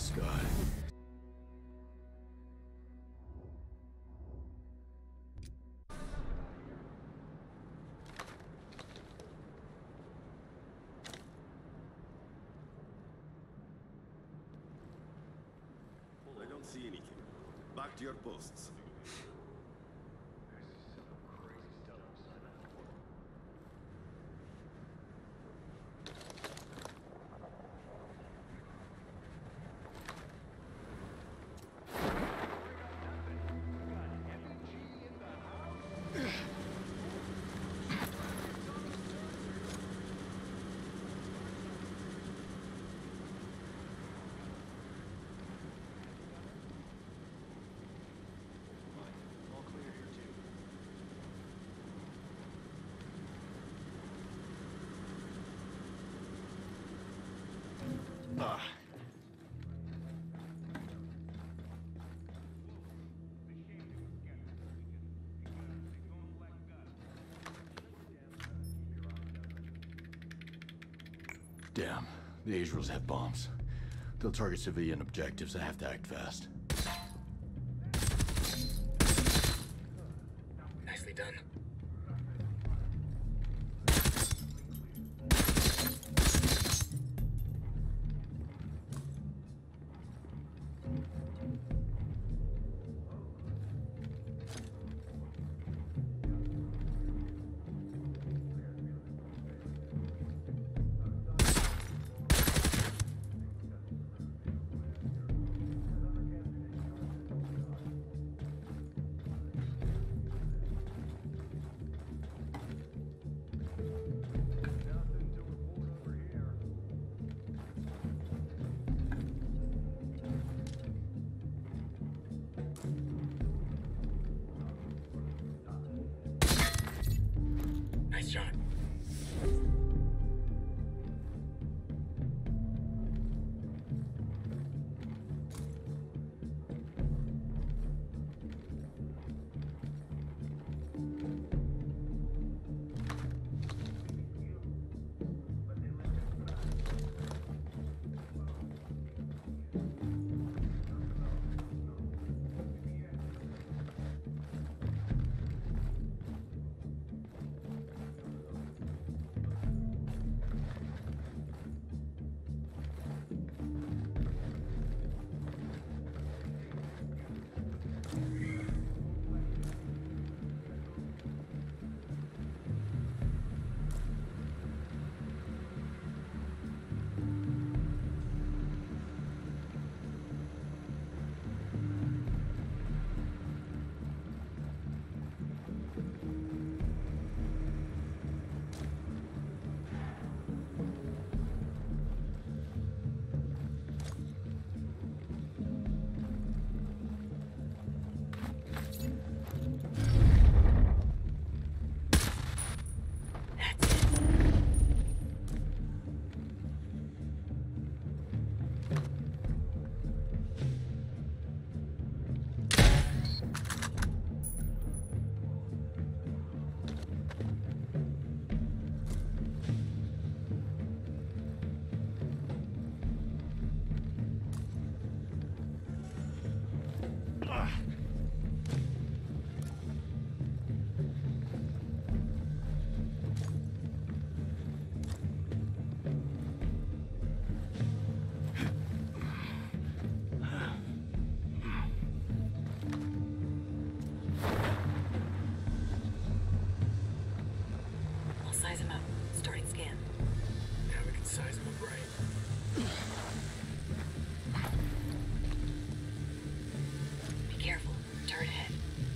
sky. I don't see anything. Back to your posts. Damn, the Azraels have bombs. They'll target civilian objectives. I have to act fast. Nicely done. Nice shot. Size him up. Starting scan. Now we can size him up right. Be careful. Turret ahead.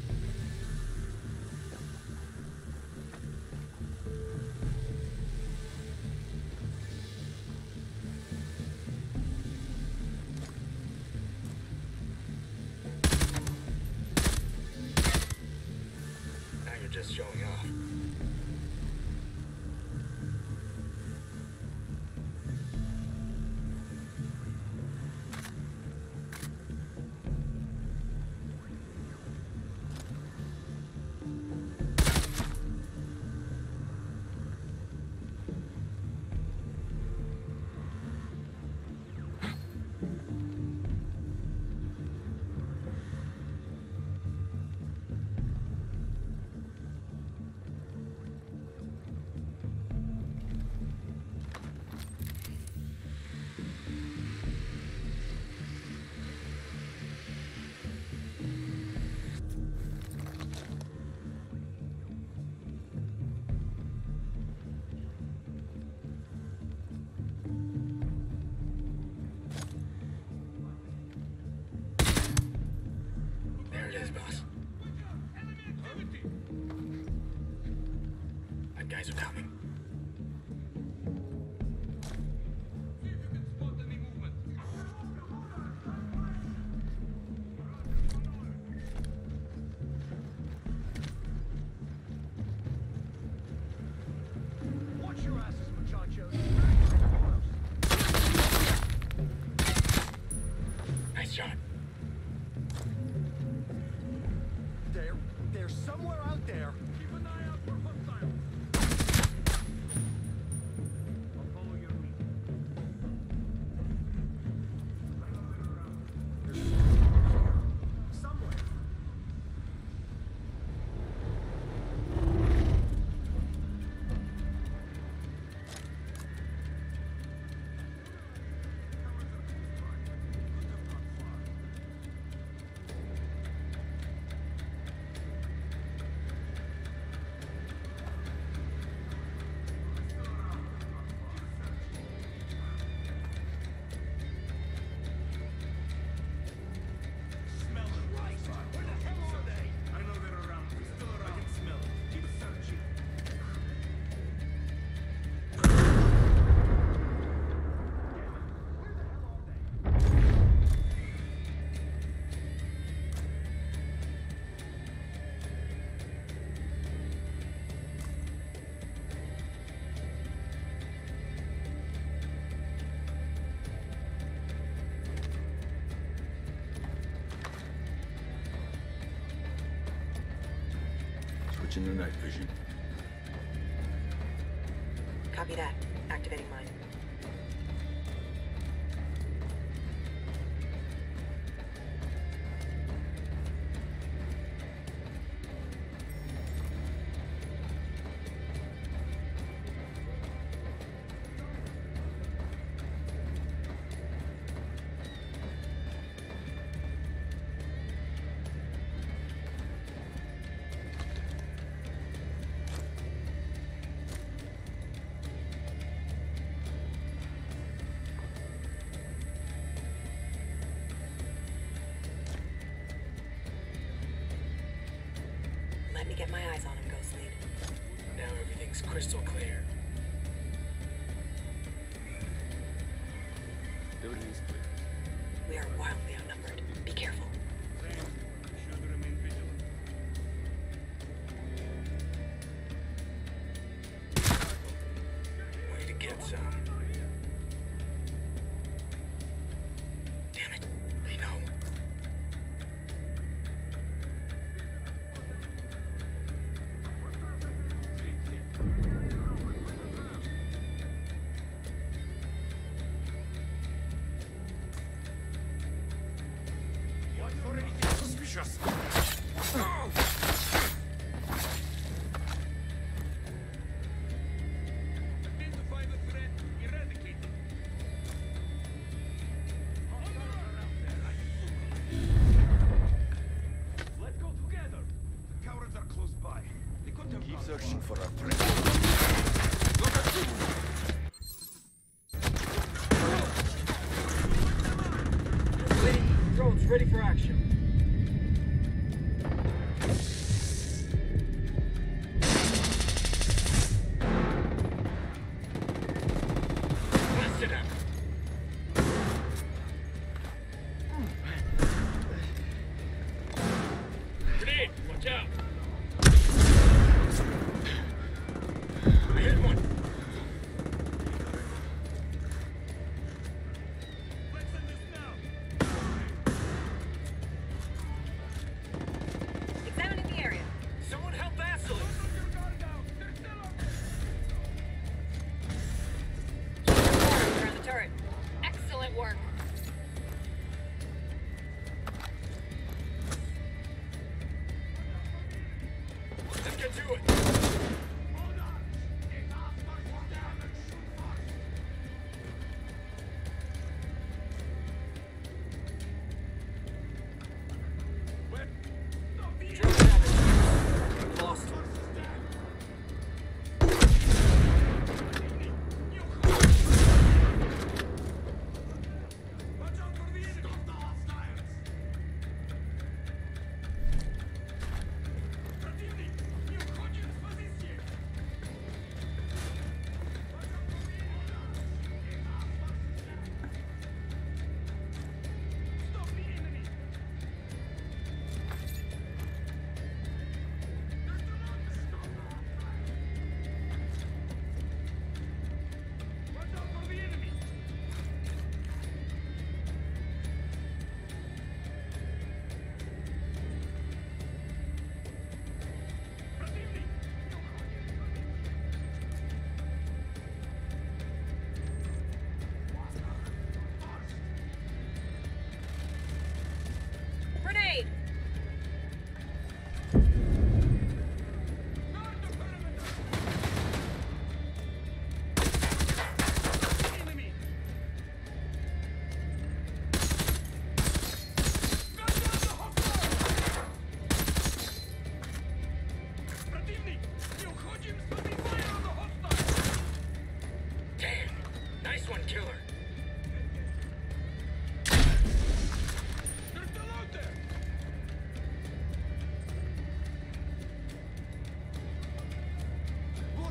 Now you're just showing off. Guys are coming. Watch your asses, muchachos. Nice shot. They're somewhere out there. Keep an eye out for hostiles. I'll follow your lead. Somewhere. Switching to night vision. Copy that. Activating mine. Let me get my eyes on him, Ghost Lead. Now everything's crystal clear. Everything's clear. We are wildly outnumbered. Be careful. Should remain vigilant. Way to get some. Damn it. They know. Suspicious. Identify the threat. Eradicate it. Let's go together. The cowards are close by. They couldn't have Keep gone searching far. for our friend. Look at you. Drones ready for action. Blasted up. Grenade, watch out. I hit one. Let's end this now. Examining the area. Someone help Azraels. Put your guard down. They're still up there. Turn the turret. Excellent work. Let's get to it. Hold on. It's after for damage. Where? The vehicle. Drone damage. Lost. Watch out for the enemy. Stop the hostiles. Противник, не уходит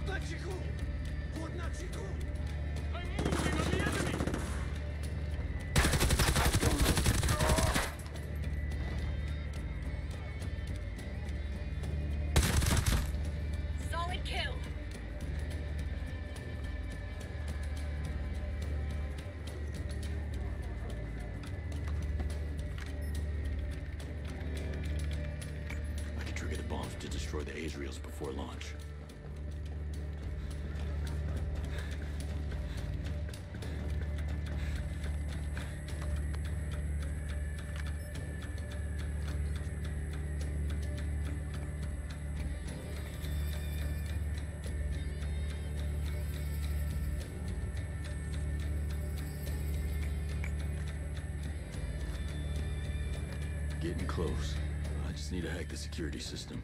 I'm moving on the enemy! Solid kill. I can trigger the bombs to destroy the Azraels before launch. Getting close. I just need to hack the security system.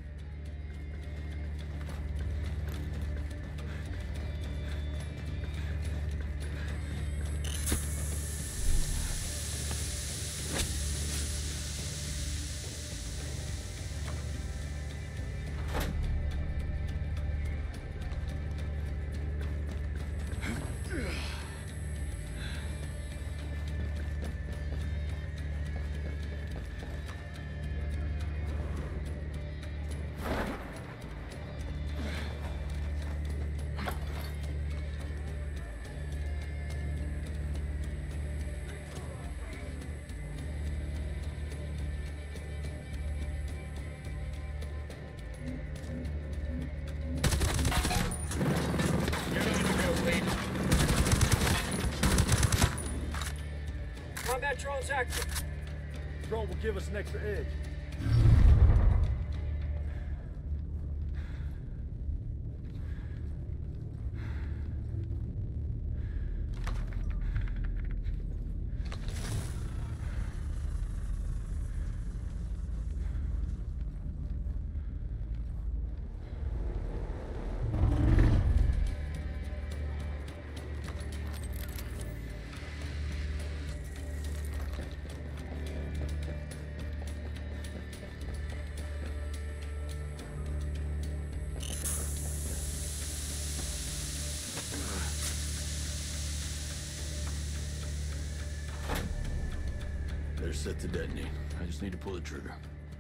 Combat drone's active. Drone will give us an extra edge. They're set to detonate. I just need to pull the trigger.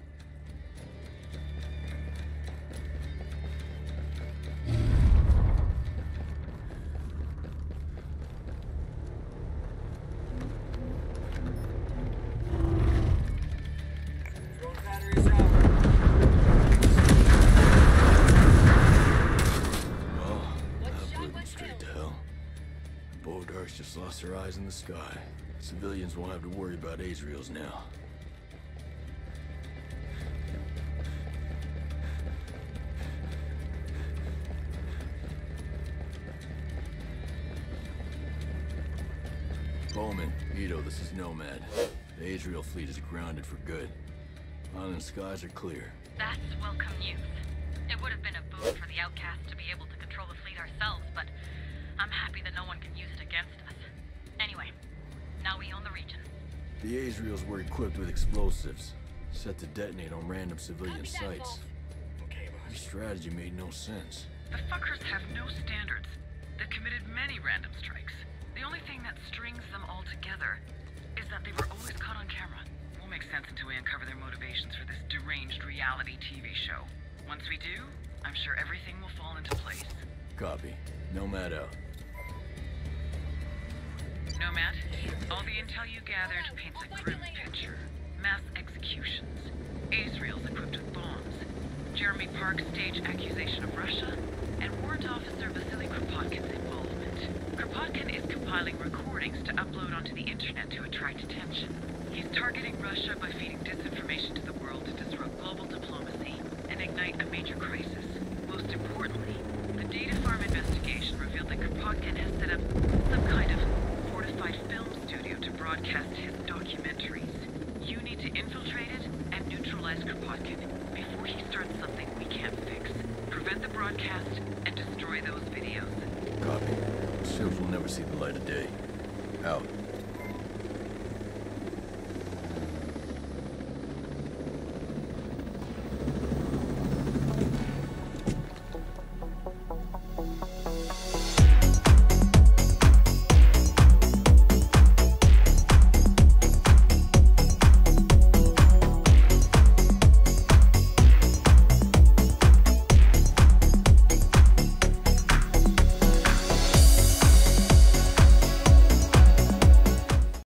Drone battery's out. Well, One that shot, blew them one straight to kill. hell. Bodarks just lost their eyes in the sky. Civilians won't have to worry about Azraels now. Bowman, Ito, this is Nomad. The Azrael fleet is grounded for good. Island skies are clear. That's welcome news. It would have been a boon for the outcasts to be able to control the fleet ourselves, but I'm happy that no one can use it against us. Anyway, now we own the region. The Azraels were equipped with explosives, set to detonate on random civilian Copy that, sites. Vault. Okay, Your boss. strategy made no sense. The fuckers have no standards. They've committed many random strikes. The only thing that strings them all together is that they were always caught on camera. Won't make sense until we uncover their motivations for this deranged reality TV show. Once we do, I'm sure everything will fall into place. Copy. Nomad out. Nomad, all the intel you gathered paints a grim picture. Mass executions. Azraels equipped with bombs. Jeremy Park's stage accusation of Russia, and Warrant Officer Vasily Kropotkin's involvement. Kropotkin is compiling recordings to upload onto the internet to attract attention. He's targeting Russia by feeding disinformation to the world to disrupt global diplomacy and ignite a major crisis. Most importantly, the data farm investigation revealed that Kropotkin has set up some kind of fortified film studio to broadcast his documentaries. You need to infiltrate it and neutralize Kropotkin before he starts something we can't fix. Prevent the broadcast and destroy those videos. Copy. Ships will never see the light of day. Out.